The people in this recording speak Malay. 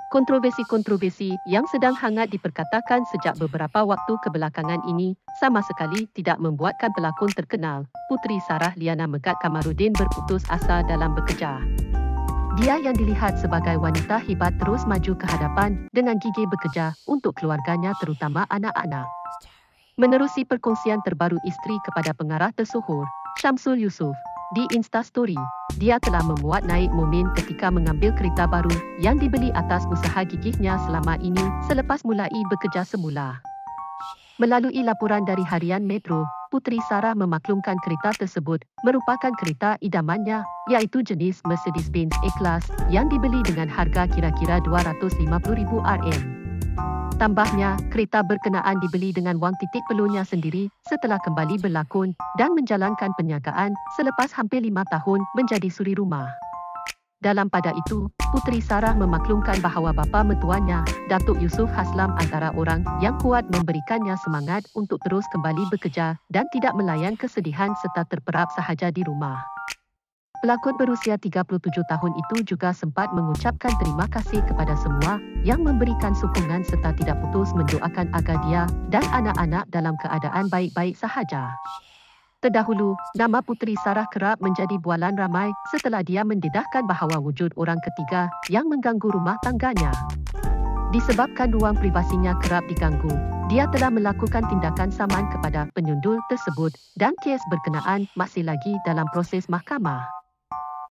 Kontroversi-kontroversi yang sedang hangat diperkatakan sejak beberapa waktu kebelakangan ini sama sekali tidak membuatkan pelakon terkenal, Puteri Sarah Liana Megat Kamarudin berputus asa dalam bekerja. Dia yang dilihat sebagai wanita hebat terus maju ke hadapan dengan gigih bekerja untuk keluarganya terutama anak-anak. Menerusi perkongsian terbaru isteri kepada pengarah tersohor, Syamsul Yusof, di Instastory, dia telah memuat naik momen ketika mengambil kereta baru yang dibeli atas usaha gigihnya selama ini selepas mulai bekerja semula. Melalui laporan dari harian Metro, Puteri Sarah memaklumkan kereta tersebut merupakan kereta idamannya, iaitu jenis Mercedes-Benz E-Class yang dibeli dengan harga kira-kira RM250,000. Tambahnya, kereta berkenaan dibeli dengan wang titik peluhnya sendiri setelah kembali berlakon dan menjalankan perniagaan selepas hampir 5 tahun menjadi suri rumah. Dalam pada itu, Puteri Sarah memaklumkan bahawa bapa mertuanya, Datuk Yusof Haslam antara orang yang kuat memberikannya semangat untuk terus kembali bekerja dan tidak melayan kesedihan serta terperap sahaja di rumah. Pelakon berusia 37 tahun itu juga sempat mengucapkan terima kasih kepada semua yang memberikan sokongan serta tidak putus mendoakan agar dia dan anak-anak dalam keadaan baik-baik sahaja. Terdahulu, nama Puteri Sarah kerap menjadi bualan ramai setelah dia mendedahkan bahawa wujud orang ketiga yang mengganggu rumah tangganya. Disebabkan ruang privasinya kerap diganggu, dia telah melakukan tindakan saman kepada penyundul tersebut dan kes berkenaan masih lagi dalam proses mahkamah.